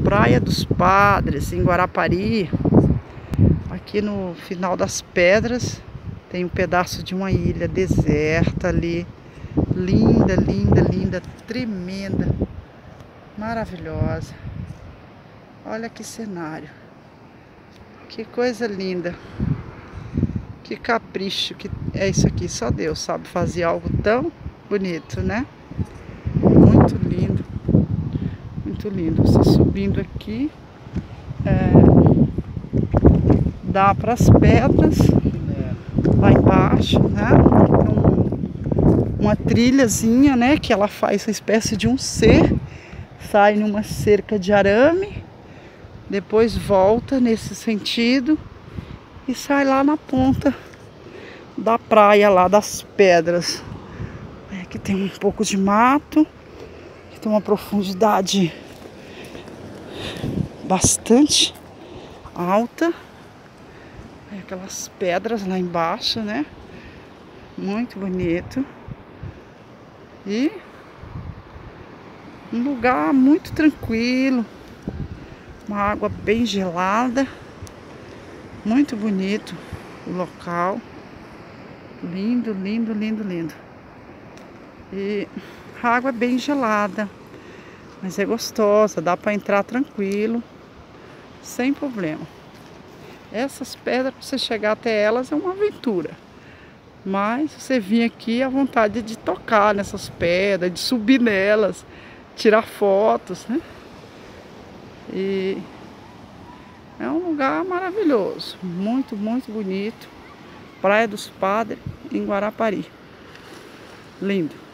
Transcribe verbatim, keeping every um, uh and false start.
Praia dos Padres, em Guarapari. Aqui no final das pedras tem um pedaço de uma ilha deserta ali. Linda, linda, linda, tremenda, maravilhosa. Olha que cenário. Que coisa linda. Que capricho que é isso aqui. Só Deus sabe fazer algo tão bonito, né? Muito lindo. Muito lindo. Você subindo aqui, é, dá para as pedras lá embaixo, né? Então, uma trilhazinha, né? Que ela faz uma espécie de um C, sai numa cerca de arame, depois volta nesse sentido e sai lá na ponta da praia, lá das pedras. Aqui tem um pouco de mato, aqui tem uma profundidade bastante alta. Aquelas pedras lá embaixo, né? Muito bonito. E um lugar muito tranquilo. Uma água bem gelada. Muito bonito o local. Lindo, lindo, lindo, lindo. E a água é bem gelada, mas é gostosa, dá para entrar tranquilo, sem problema. Essas pedras, para você chegar até elas, é uma aventura. Mas você vir aqui, a vontade de tocar nessas pedras, de subir nelas, tirar fotos, né? E é um lugar maravilhoso, muito, muito bonito. Praia dos Padres, em Guarapari. Lindo.